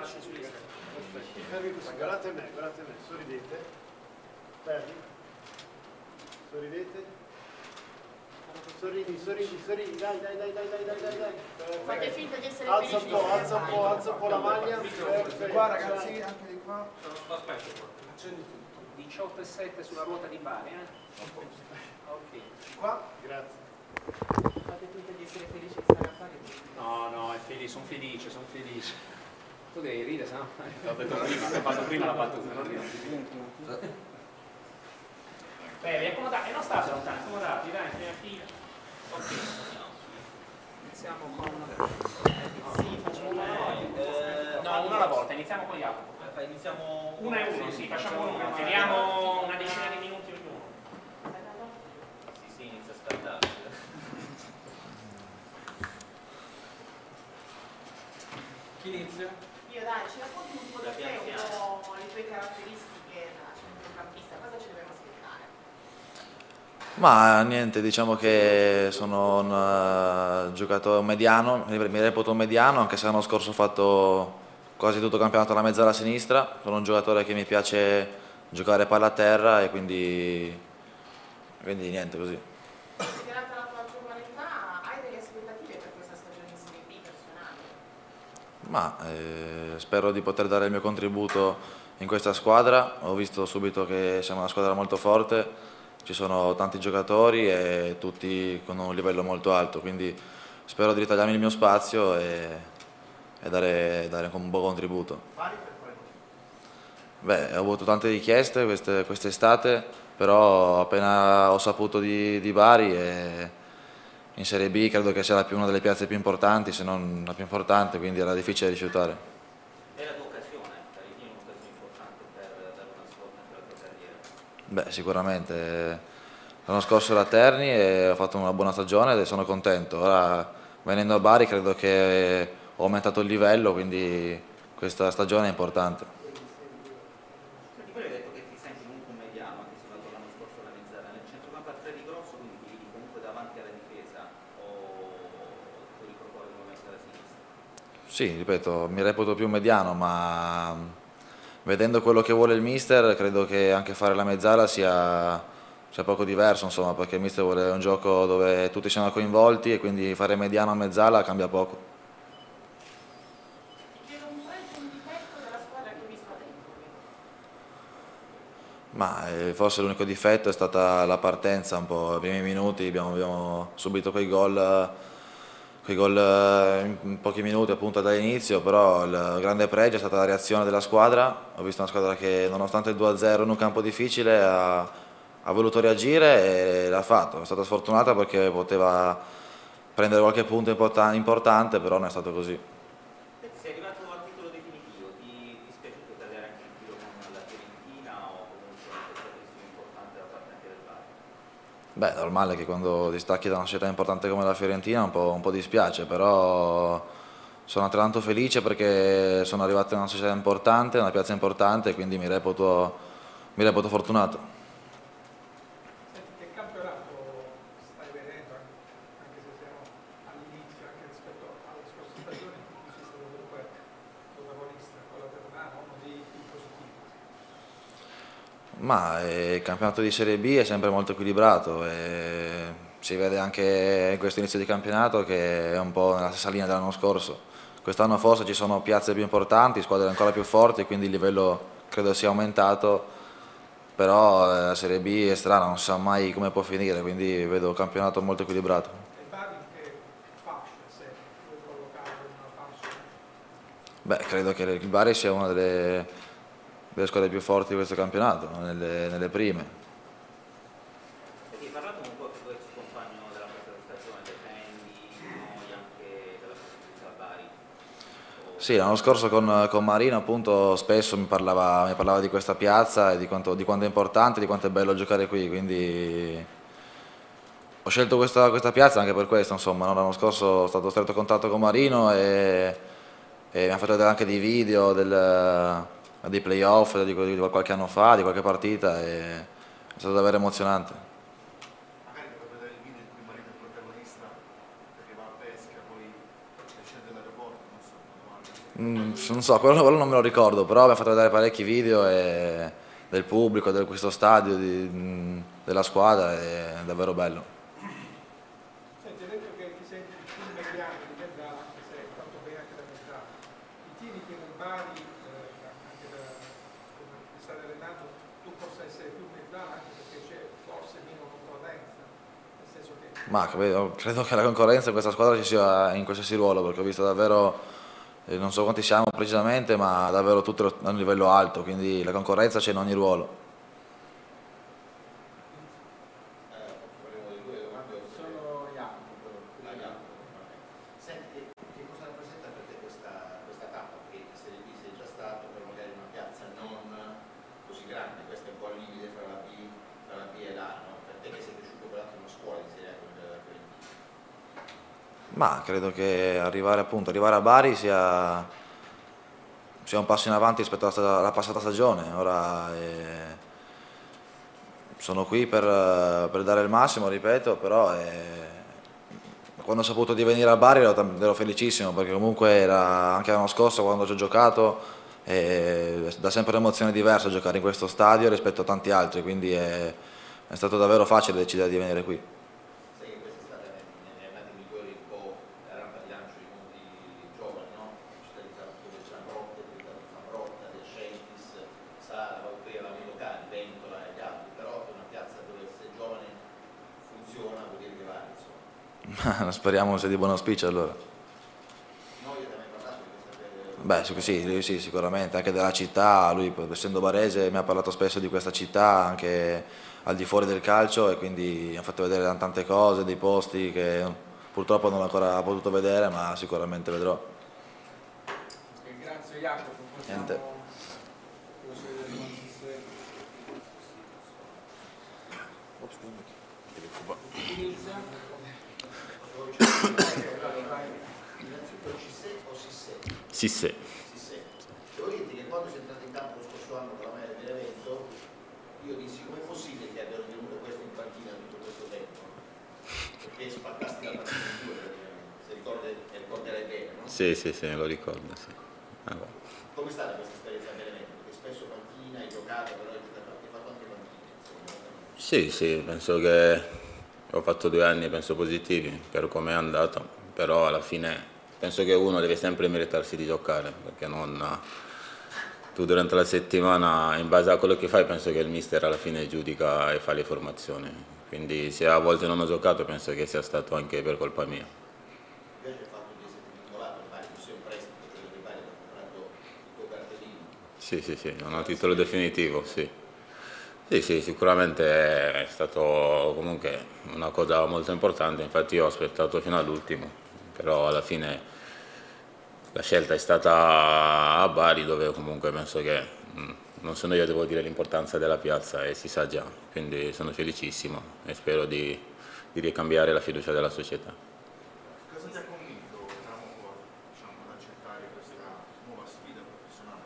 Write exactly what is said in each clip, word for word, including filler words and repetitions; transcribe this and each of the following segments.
lascia sui lì. Perfetto, fermi così, guardate me, guardate me, sorridete. Fermi. Sorridete. Sorridi, sorridi, sorridi, dai, dai, dai, dai, dai, dai, dai, dai. Fate finta di essere alza felici. un po', alza un po', alza un po' la maglia. Perfetto. Qua ragazzi, anche di qua. Aspetta, Accendi tutto. diciotto e sette sulla ruota di Bari, eh? Ok. Qua. Grazie. Fate finta di essere felici di stare a Bari. no, no, è felice, sono felice, sono felice. Tu devi ridere, se no? L'ho detto prima, l'ho fatto prima la battuta, non ridere. Beh, vi accomodate, non state lontani, accomodati, dai, prima fila. Ok. Iniziamo con... Sì, facciamo una volta. No, una alla volta, iniziamo con Jacopo. Iniziamo Uno e uno, sì, facciamo uno. Teniamo una decina di minuti ognuno. Sì, sì, inizia a scaldarsi. Chi inizia? Io dai, ci racconti un po' da te, un po' le tue caratteristiche da centrocampista, cosa ci dobbiamo aspettare? Ma niente, diciamo che sono un uh, giocatore mediano, mi reputo un mediano, anche se l'anno scorso ho fatto quasi tutto il campionato alla mezzala a sinistra. Sono un giocatore che mi piace giocare palla a terra e quindi, quindi niente, così. Considerata la tua giovane età, hai delle aspettative per questa stagione in Serie B personali? Ma eh, spero di poter dare il mio contributo in questa squadra. Ho visto subito che siamo una squadra molto forte, ci sono tanti giocatori e tutti con un livello molto alto, quindi spero di ritagliarmi il mio spazio e, e dare, dare un buon contributo. Beh, ho avuto tante richieste queste, quest'estate, però appena ho saputo di, di Bari e in Serie B credo che sia la più, una delle piazze più importanti, se non la più importante, quindi era difficile rifiutare. È la tua occasione, ritieni un'occasione importante per dare una svolta per la tua carriera? Beh, sicuramente. L'anno scorso era a Terni e ho fatto una buona stagione e sono contento. Ora venendo a Bari credo che ho aumentato il livello, quindi questa stagione è importante. Senti, poi hai detto che ti senti comunque un mediano, anche se hai fatto l'anno scorso la mezzala. Nel centrocampo a tre di grosso, quindi ti vedi comunque davanti alla difesa o ti riproporre nuovamente alla sinistra? Sì, ripeto, mi reputo più mediano, ma vedendo quello che vuole il mister credo che anche fare la mezzala sia... C'è poco diverso, insomma, perché il mister vuole un gioco dove tutti siano coinvolti e quindi fare mediano a mezzala cambia poco. Ti chiedo un pregio e un difetto della squadra che hai visto a dentro. Ma eh, forse l'unico difetto è stata la partenza, un po' ai primi minuti abbiamo, abbiamo subito quei gol, quei gol eh, in pochi minuti appunto dall'inizio, però il grande pregio è stata la reazione della squadra. Ho visto una squadra che nonostante il due a zero in un campo difficile ha ha voluto reagire e l'ha fatto. È stata sfortunata perché poteva prendere qualche punto importante, però non è stato così. Sei arrivato al titolo definitivo, ti è dispiaciuto cadere anche in tiro con la Fiorentina o comunque una prestazione importante da parte anche del Bari? Beh, è normale che quando ti stacchi da una società importante come la Fiorentina un po', un po' dispiace, però sono altrettanto felice perché sono arrivato in una società importante, una piazza importante e quindi mi reputo, mi reputo fortunato. Ma eh, il campionato di Serie B è sempre molto equilibrato e si vede anche in questo inizio di campionato che è un po' nella stessa linea dell'anno scorso. Quest'anno forse ci sono piazze più importanti, squadre ancora più forti, quindi il livello credo sia aumentato, però eh, la Serie B è strana, non si sa mai come può finire, quindi vedo un campionato molto equilibrato. E Bari in che fascia, se puoi collocarlo in una fascia? Beh, credo che il Bari sia una delle, delle squadre più forti di questo campionato, nelle, nelle prime. Hai parlato un po' con il tuo ex compagno della passata stagione, dei Fendi, noi anche della possibilità a Bari? O... Sì, l'anno scorso con, con Marino appunto spesso mi parlava, mi parlava di questa piazza e di quanto, di quanto è importante, di quanto è bello giocare qui, quindi ho scelto questa, questa piazza anche per questo, insomma, no? L'anno scorso ho stato a stretto contatto con Marino e, e mi ha fatto vedere anche dei video del, dei playoff di, di qualche anno fa, di qualche partita e è stato davvero emozionante. Magari per vedere il video in cui Marino è protagonista, perché va a pesca, poi scende dall'aeroporto, non so, una domanda. Mm, non so, quello, quello non me lo ricordo, però abbiamo fatto vedere parecchi video e del pubblico, di questo stadio, di, mm, della squadra, è davvero bello. Senti, hai detto che ti senti più mediano di Mezzala, anche se hai fatto bene anche da Mezzala. I tiri che nel Bari, eh, anche da come ti stai allenando, tu possa essere più Mezzala anche perché c'è forse meno concorrenza, nel senso che... Ma credo, credo che la concorrenza in questa squadra ci sia in qualsiasi ruolo, perché ho visto davvero, eh, non so quanti siamo precisamente, ma davvero tutto a un livello alto, quindi la concorrenza c'è in ogni ruolo. Sono Jacopo. Ah, Jacopo, vabbè. Senti, che cosa rappresenta per te questa, questa tappa? Perché in Serie B sei già stato, però magari in una piazza non così grande, questa è un po' il limite fra la B, fra la B e l'A, no? Per te che sei cresciuto peraltro in una scuola di Serie A come quella della Fiorentina. Ma credo che arrivare, appunto, arrivare a Bari sia, sia un passo in avanti rispetto alla, sta- alla passata stagione. Ora eh, sono qui per, per dare il massimo, ripeto, però eh, quando ho saputo di venire a Bari ero, tam- ero felicissimo, perché comunque era anche l'anno scorso quando ci ho giocato, eh, dà sempre un'emozione diversa giocare in questo stadio rispetto a tanti altri, quindi è, è stato davvero facile decidere di venire qui. Sai che questa è stata negli annati migliori un po' la rampa di lancio di molti giovani, no? Città di Zambrotta, di Zambrotta, di Ascentis, Sala, Valpera, i locali, Ventola e gli altri, però è una piazza dove se giovane funziona vuol dire che vale, insomma. Speriamo sia di buon auspicio allora. Noi abbiamo mai parlato di questa Beh, su- sì, lui sì, sicuramente, anche della città, lui essendo barese mi ha parlato spesso di questa città, anche al di fuori del calcio, e quindi mi ha fatto vedere tante cose, dei posti che purtroppo non ho ancora potuto vedere, ma sicuramente vedrò. Ok, grazie Jacopo. Possiamo Niente. procedere con il sistema. Inizia. Innanzitutto Cissé o Sissé? Sissé. Sissé. Devo dirti che quando sei entrato in campo lo scorso anno con la maglia del Benevento, io dissi com'è possibile che abbiano tenuto questo in panchina tutto questo tempo? Perché spaccasti la partita in due praticamente, se ricordi, e ricorderai bene, no? Sì, sì, sì, lo ricordo, sì. Ah, guarda. Come è stata questa esperienza a Benevento? Perché spesso panchina, hai giocato, però hai giocato, hai fatto anche panchina, insomma. Sì, sì, penso che ho fatto due anni, penso positivi, per come è andato, però alla fine penso che uno deve sempre meritarsi di giocare, perché non... Tu durante la settimana, in base a quello che fai, penso che il mister alla fine giudica e fa le formazioni, quindi se a volte non ho giocato penso che sia stato anche per colpa mia. Mi piace il fatto di essere vincolato al Bari, tu sei un prestito, cioè il Bari ha comprato il tuo cartellino. Sì, sì, sì, non ho titolo definitivo, sì. Sì, sì, sicuramente è stato comunque una cosa molto importante, infatti io ho aspettato fino all'ultimo, però alla fine la scelta è stata a Bari, dove comunque penso che mh, non sono io, devo dire l'importanza della piazza e si sa già, quindi sono felicissimo e spero di, di ricambiare la fiducia della società. Cosa ti ha convinto, diciamo, diciamo, ad accettare questa nuova sfida professionale?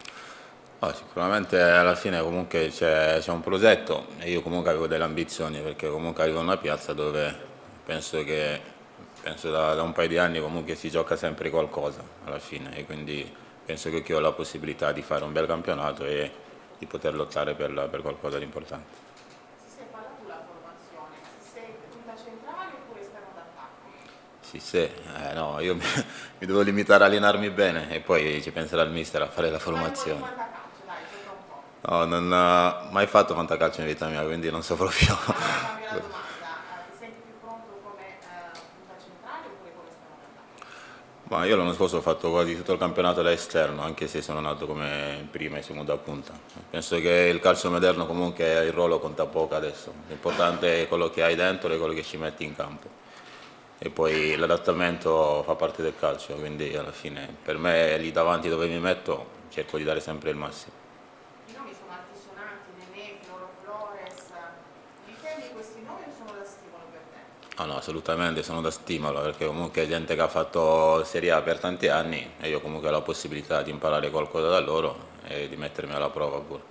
Oh, sicuramente alla fine comunque c'è un progetto e io comunque avevo delle ambizioni, perché comunque arrivo in una piazza dove penso che penso da, da un paio di anni comunque si gioca sempre qualcosa alla fine, e quindi penso che io ho la possibilità di fare un bel campionato e di poter lottare per, la, per qualcosa di importante. Si sei parlato della formazione, se sei punta centrale oppure esterno d'attacco? Sì, sì, eh, no, io mi, mi devo limitare a allenarmi bene e poi ci penserà il mister a fare la formazione. Fai un po' di fantacalcio, dai, gioca un po'. No, non ho mai fatto fantacalcio in vita mia, quindi non so proprio. Allora cambio la domanda, eh, ti senti più pronto come eh, punta centrale oppure come esterno d'attacco? Ma io l'anno scorso ho fatto quasi tutto il campionato da esterno, anche se sono nato come prima e seconda punta. Penso che il calcio moderno comunque il ruolo conta poco adesso, l'importante è quello che hai dentro e quello che ci metti in campo. E poi l'adattamento fa parte del calcio, quindi alla fine per me lì davanti dove mi metto cerco di dare sempre il massimo. I nomi sono altisonanti, Nenè, Floro Flores, difendi questi nomi o sono da stimolo per te? Ah no, assolutamente sono da stimolo, perché comunque è gente che ha fatto Serie A per tanti anni e io comunque ho la possibilità di imparare qualcosa da loro e di mettermi alla prova pure.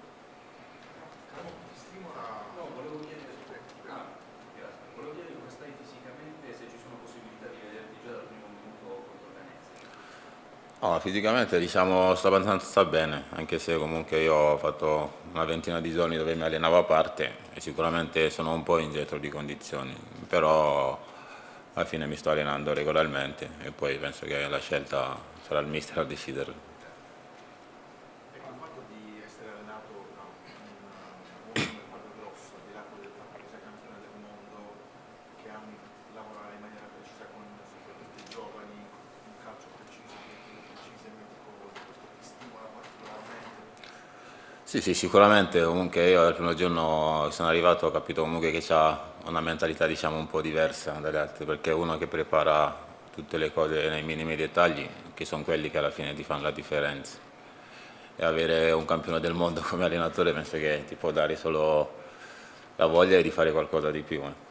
No, volevo chiedere, ah, grazie. Volevo chiedere come stai fisicamente e se ci sono possibilità di vederti già dal primo minuto contro Venezia. No, fisicamente diciamo sto abbastanza bene, anche se comunque io ho fatto una ventina di giorni dove mi allenavo a parte e sicuramente sono un po' indietro di condizioni, però alla fine mi sto allenando regolarmente e poi penso che la scelta sarà il mister a deciderlo. Ecco, il fatto di essere allenato da un uomo come Fabio Grosso, al di là del fatto che sia campione del mondo, che ami lavorare in maniera precisa con soprattutto i giovani, un calcio preciso, preciso e meticoloso, questo ti stimola particolarmente? Sì, sì, sicuramente, comunque io dal primo giorno sono arrivato, ho capito comunque che ha una mentalità diciamo un po' diversa dalle altre, perché è uno che prepara tutte le cose nei minimi dettagli, che sono quelli che alla fine ti fanno la differenza. E avere un campione del mondo come allenatore penso che ti può dare solo la voglia di fare qualcosa di più. Eh.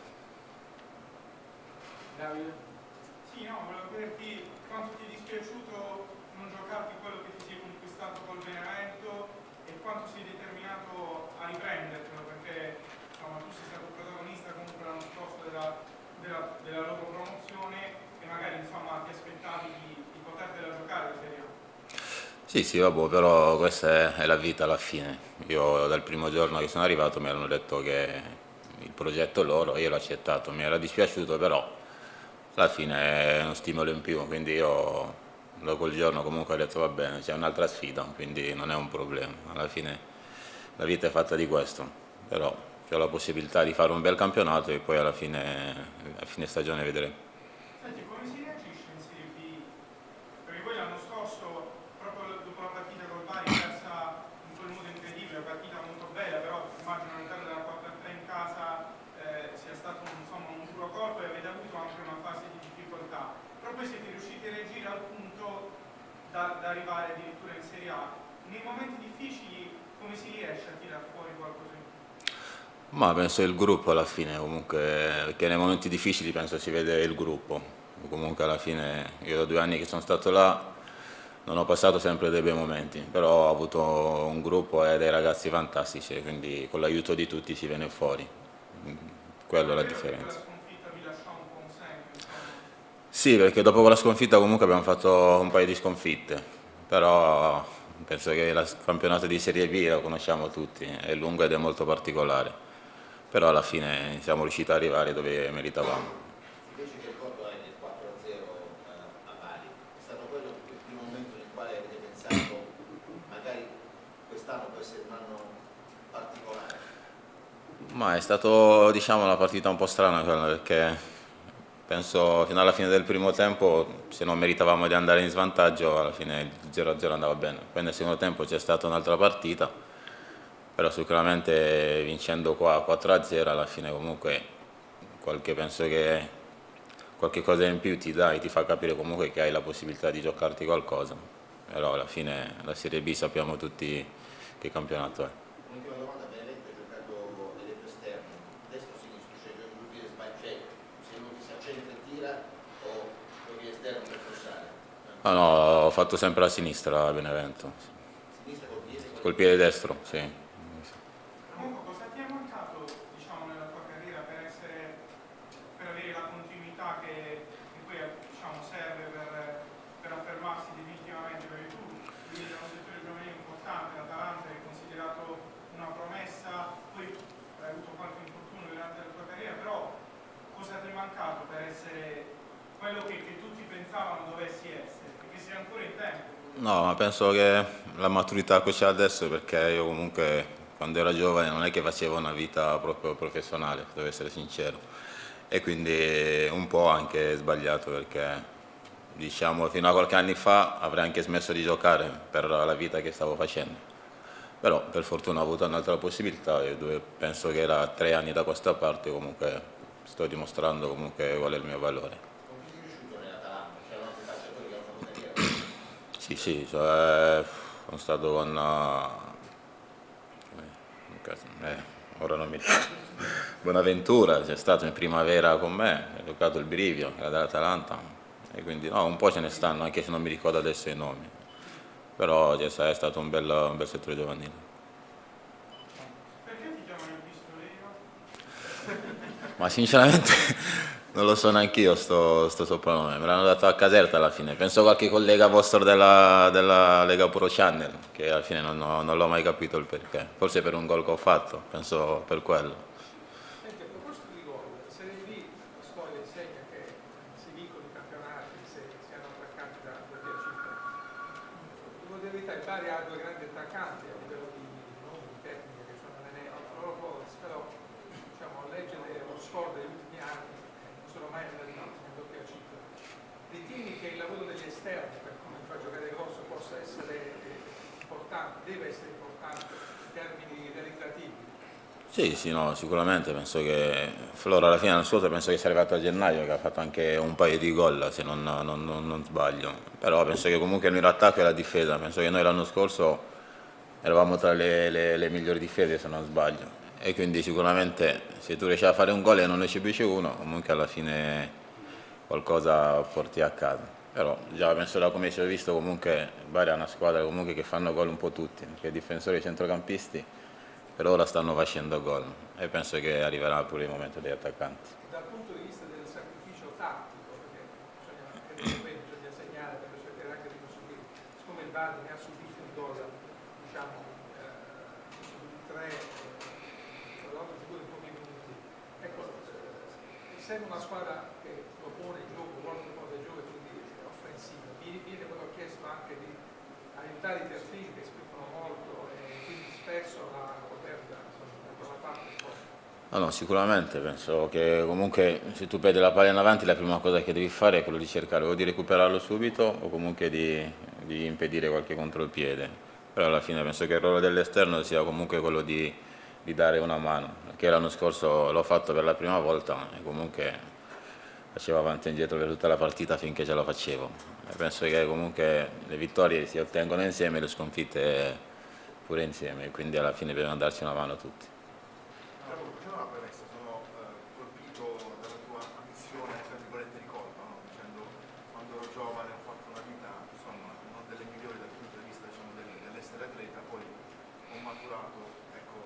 Davide? Sì, no, volevo chiederti quanto ti è dispiaciuto non giocarti quello che ti sei conquistato col Benevento e quanto sei determinato a riprendertelo, perché insomma, tu sei stato protagonista comunque l'anno scorso della, della, della loro promozione e magari insomma ti aspettavi di, di potertela giocare la Serie A. Sì, sì, vabbè, però questa è, è la vita alla fine. Io dal primo giorno che sono arrivato mi hanno detto che il progetto è loro, io l'ho accettato, mi era dispiaciuto però alla fine è uno stimolo in più, quindi io da quel giorno comunque ho detto va bene, c'è un'altra sfida, quindi non è un problema, alla fine la vita è fatta di questo, però ho la possibilità di fare un bel campionato e poi alla fine, a fine stagione vedremo. Senti, come si reagisce in Serie B? Perché voi l'anno scorso, proprio dopo la partita col Bari, persa in quel modo incredibile, una partita molto bella, però immagino all'interno della quattro a tre in casa eh, sia stato insomma, un duro colpo e avete avuto anche una fase di difficoltà. Però poi siete riusciti a reagire al punto da, da arrivare addirittura in Serie A. Nei momenti difficili come si riesce a tirar fuori qualcosa in più? Ma penso il gruppo alla fine, comunque, perché nei momenti difficili penso si vede il gruppo. Comunque alla fine io da due anni che sono stato là non ho passato sempre dei bei momenti, però ho avuto un gruppo e dei ragazzi fantastici, quindi con l'aiuto di tutti si viene fuori. Quella è la differenza. La sconfitta vi lascia un po' un segno, insomma. Sì, perché dopo quella sconfitta comunque abbiamo fatto un paio di sconfitte, però penso che il campionato di Serie B lo conosciamo tutti, è lungo ed è molto particolare. Però alla fine siamo riusciti ad arrivare dove meritavamo. Invece che ricordo è del quattro a zero a Bari, è stato quello il primo momento nel quale avete pensato magari quest'anno può essere un anno particolare? Ma è stato diciamo una partita un po' strana quella, perché penso fino alla fine del primo tempo se non meritavamo di andare in svantaggio alla fine il zero a zero andava bene. Poi nel secondo tempo c'è stata un'altra partita, però sicuramente vincendo qua quattro a zero alla fine comunque qualche, penso che qualche cosa in più ti dai, ti fa capire comunque che hai la possibilità di giocarti qualcosa, però alla fine la Serie B sappiamo tutti che campionato è. Un'ultima domanda, Benevento hai giocato nelle due esterni, destro-sinistro, cioè giochi sul piede sbagliato, se non ti si accentra e tira o giochi esterno per crossare? Ah no, ho fatto sempre a sinistra a Benevento, Sinistra col piede? col piede destro, sì. Comunque, cosa ti è mancato, diciamo, nella tua carriera per essere, per avere la continuità che, che poi diciamo, serve per, per affermarsi definitivamente? Perché tu vieni da un settore giovanile importante, l'Atalanta è considerato una promessa, poi hai avuto qualche infortunio durante la tua carriera, però cosa ti è mancato per essere quello che, che tutti pensavano dovessi essere? Perché sei ancora in tempo. No, ma penso che la maturità che c'è adesso, perché io comunque quando ero giovane non è che facevo una vita proprio professionale, devo essere sincero, e quindi un po' anche sbagliato perché diciamo fino a qualche anno fa avrei anche smesso di giocare per la vita che stavo facendo, però per fortuna ho avuto un'altra possibilità e dove penso che da tre anni da questa parte comunque sto dimostrando comunque qual è il mio valore. Con chi sei riuscito nell'Atalanta? C'erano altri calciatori che hanno fatto carriera? Sì, sì, cioè, sono stato con... uh, eh, ora non mi ricordo. Buonaventura, c'è stato in primavera con me, ha giocato il Brivio, che era dell'Atalanta, e quindi no, un po' ce ne stanno, anche se non mi ricordo adesso i nomi, però cioè, è stato un bel, un bel settore giovanile. Perché ti chiamano il pistoleiro? Ma sinceramente Non lo so neanche io sto, sto soprannome, me l'hanno dato a Caserta alla fine. Penso qualche collega vostro della, della Lega Pro Channel, che alla fine non, ho- non l'ho mai capito il perché. Forse per un gol che ho fatto, penso per quello. Senti, a proposito di gol, Serie B, la storia insegna che si vincono i campionati se si hanno attaccanti da doppia cifra. Devo dire la verità, il Bari ha due grandi attaccanti a livello di nomi, di tecnica, che sono Nenè e Floropolis, però diciamo, a leggere lo score degli ultimi anni non sono mai andati in doppia cifra. Ritieni che il lavoro degli esterni, per come fa giocare Grosso, possa essere eh, importante, deve essere importante in termini realizzativi? Sì, sì, no, sicuramente penso che Flora alla fine l'anno scorso penso che sia arrivato a gennaio che ha fatto anche un paio di gol se non, non- non- non sbaglio, però penso che comunque noi l'attacco e la difesa, penso che noi l'anno scorso eravamo tra le, le- le migliori difese se non sbaglio e quindi sicuramente se tu riesci a fare un gol e non ne subisci uno comunque alla fine qualcosa porti a casa. Però già penso da come si è visto comunque Bari è una squadra comunque che fanno gol un po' tutti, perché i difensori e i centrocampisti per ora stanno facendo gol e penso che arriverà pure il momento degli attaccanti. Dal punto di vista del sacrificio tattico, perché bisogna, anche bene, bisogna segnare per cercare anche di non subire, siccome il Bari ne ha subito in cosa, diciamo, eh, subito tre, tra l'altro sicuro in pochi minuti. Ecco, eh, essendo una squadra che propone il gioco, vuole propone il gioco e quindi è offensiva, viene, viene però chiesto anche di aiutare i terzini che spingono molto e quindi spesso la coperta, insomma, da quella parte un po'. No, no, sicuramente penso che comunque se tu perdi la palla in avanti la prima cosa che devi fare è quello di cercare o di recuperarlo subito o comunque di, di impedire qualche contropiede, però alla fine penso che il ruolo dell'esterno sia comunque quello di, di dare una mano, che l'anno scorso l'ho fatto per la prima volta e comunque facevo avanti e indietro per tutta la partita finché ce la facevo e penso che comunque le vittorie si ottengono insieme e le sconfitte pure insieme, quindi alla fine bisogna darci una mano tutti. Allora, facendo una premessa, sono eh, colpito dalla tua ammissione, tra virgolette, di colpa, no? Dicendo quando ero giovane ho fatto una vita, insomma, non delle migliori dal punto di vista diciamo, del- dell'essere atleta, poi ho maturato, ecco,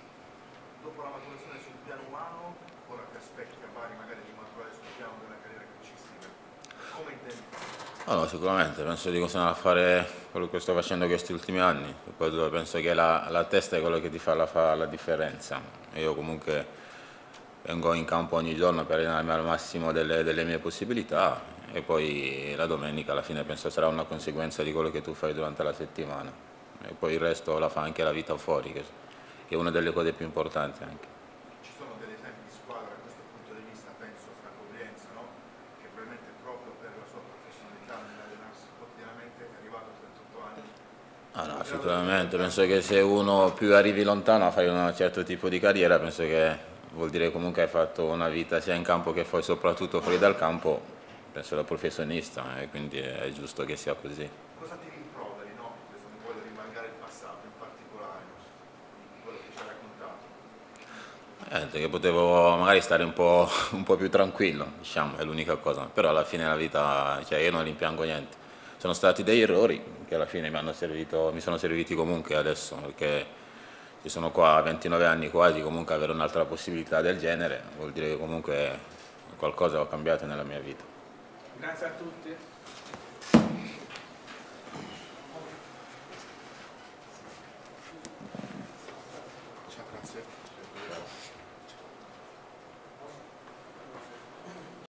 dopo la maturazione sul piano umano, ora che aspetti a Bari magari di maturare sul piano della carriera calcistica, come intendi? No, no, sicuramente, penso di continuare a fare quello che sto facendo questi ultimi anni, e poi dove penso che la, la testa è quello che ti fa la, fa la differenza. E io comunque vengo in campo ogni giorno per allenarmi al massimo delle, delle mie possibilità e poi la domenica alla fine penso sarà una conseguenza di quello che tu fai durante la settimana e poi il resto la fa anche la vita fuori, che, che è una delle cose più importanti anche. Ci sono degli esempi di squadra da questo punto di vista, penso a Franco Brienza, no? Che probabilmente proprio per la sua professionalità nell'allenarsi quotidianamente è arrivato a trentotto anni. Ah, no, sicuramente, penso che se uno più arrivi lontano a fare un certo tipo di carriera, penso che vuol dire comunque hai fatto una vita sia in campo che poi soprattutto fuori dal campo, penso da professionista e quindi è giusto che sia così. Cosa ti rimproveri, no? Adesso non voglio rimangare il passato in particolare, di quello che ci hai raccontato. Eh, che potevo magari stare un po', un po' più tranquillo, diciamo, è l'unica cosa, però alla fine della vita, cioè io non rimpiango niente. Sono stati degli errori che alla fine mi, hanno servito, mi sono serviti comunque adesso, perché ci sono qua a ventinove anni quasi, comunque avere un'altra possibilità del genere vuol dire che comunque qualcosa ho cambiato nella mia vita. Grazie a tutti.